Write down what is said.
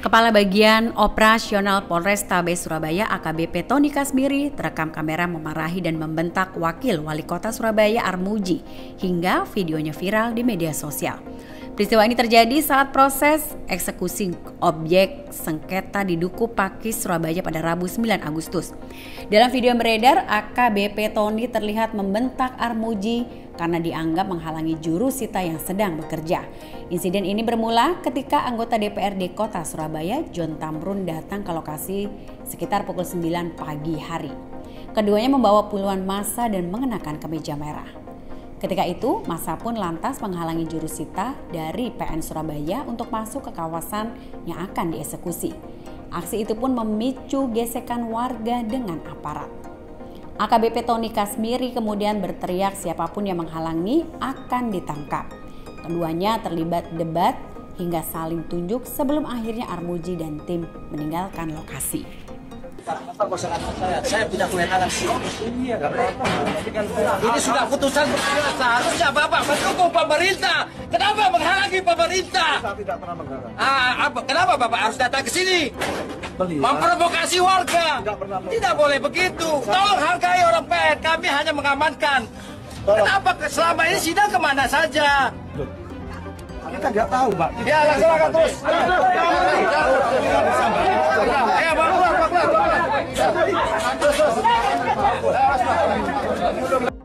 Kepala Bagian Operasional Polrestabes Surabaya AKBP Tony Kasmiri terekam kamera memarahi dan membentak Wakil Wali Kota Surabaya Armuji hingga videonya viral di media sosial. Peristiwa ini terjadi saat proses eksekusi objek sengketa di Duku Pakis Surabaya pada Rabu 9 Agustus. Dalam video yang beredar, AKBP Tony terlihat membentak Armuji karena dianggap menghalangi jurusita yang sedang bekerja. Insiden ini bermula ketika anggota DPRD Kota Surabaya, John Tamrun, datang ke lokasi sekitar pukul 9 pagi hari. Keduanya membawa puluhan massa dan mengenakan kemeja merah. Ketika itu, massa pun lantas menghalangi jurusita dari PN Surabaya untuk masuk ke kawasan yang akan dieksekusi. Aksi itu pun memicu gesekan warga dengan aparat. AKBP Tony Kasmiri kemudian berteriak siapapun yang menghalangi akan ditangkap. Keduanya terlibat debat hingga saling tunjuk sebelum akhirnya Armuji dan tim meninggalkan lokasi. Saya punya kewenangan sih. Iya, nggak apa-apa. Ini sudah putusan berkuasa. Harusnya Bapak mendukung pemerintah. Kenapa menghalangi pemerintah? Saya tidak pernah menghalangi. Kenapa Bapak harus datang ke sini? Memprovokasi warga. Tidak boleh begitu. Tolong hargai orang PN. Kami hanya mengamankan. Kenapa selama ini sidang kemana saja? Kita nggak tahu, Pak. Ya, laksanakan terus. Ya, Bapak.